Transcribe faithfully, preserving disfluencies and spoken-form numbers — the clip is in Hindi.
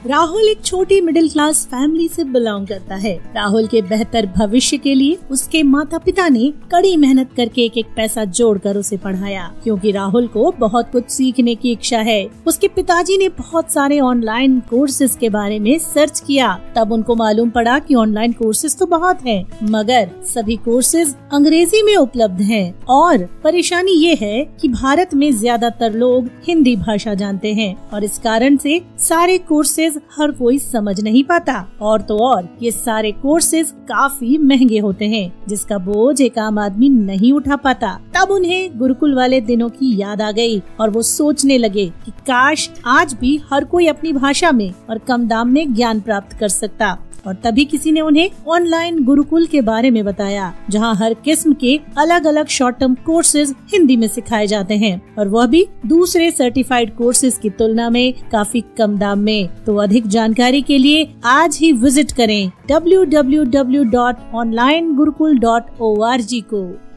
राहुल एक छोटी मिडिल क्लास फैमिली से बिलोंग करता है। राहुल के बेहतर भविष्य के लिए उसके माता पिता ने कड़ी मेहनत करके एक एक पैसा जोड़कर उसे पढ़ाया, क्योंकि राहुल को बहुत कुछ सीखने की इच्छा है। उसके पिताजी ने बहुत सारे ऑनलाइन कोर्सेज के बारे में सर्च किया, तब उनको मालूम पड़ा कि ऑनलाइन कोर्सेज तो बहुत हैं, मगर सभी कोर्सेज अंग्रेजी में उपलब्ध हैं और परेशानी ये है कि भारत में ज्यादातर लोग हिंदी भाषा जानते हैं और इस कारण से सारे कोर्सेज हर कोई समझ नहीं पाता। और तो और ये सारे कोर्सेज काफी महंगे होते हैं, जिसका बोझ एक आम आदमी नहीं उठा पाता। तब उन्हें गुरुकुल वाले दिनों की याद आ गई और वो सोचने लगे कि काश आज भी हर कोई अपनी भाषा में और कम दाम में ज्ञान प्राप्त कर सकता। और तभी किसी ने उन्हें ऑनलाइन गुरुकुल के बारे में बताया, जहां हर किस्म के अलग अलग शॉर्ट टर्म कोर्सेज हिंदी में सिखाए जाते हैं और वह भी दूसरे सर्टिफाइड कोर्सेज की तुलना में काफी कम दाम में। तो अधिक जानकारी के लिए आज ही विजिट करें W W W dot online Gurukul dot O R G को।